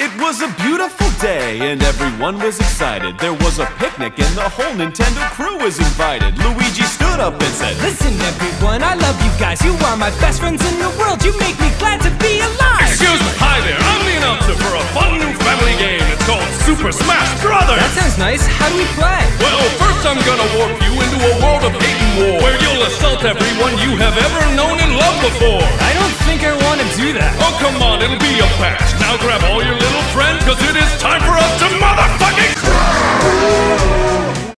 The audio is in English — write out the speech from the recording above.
It was a beautiful day and everyone was excited. There was a picnic and the whole Nintendo crew was invited. Luigi stood up and said, "Listen everyone, I love you guys. You are my best friends in the world. You make me glad to be alive." Excuse me, hi there, I'm the announcer for a fun new family game. It's called Super Smash Brothers. That sounds nice. How do we play? Well, first I'm gonna warp you into a world of hate and war, where you'll assault everyone you have ever known and loved before. I don't think I want to do that. Oh, come on, it'll be a blast. Now grab all your little friends, cause it is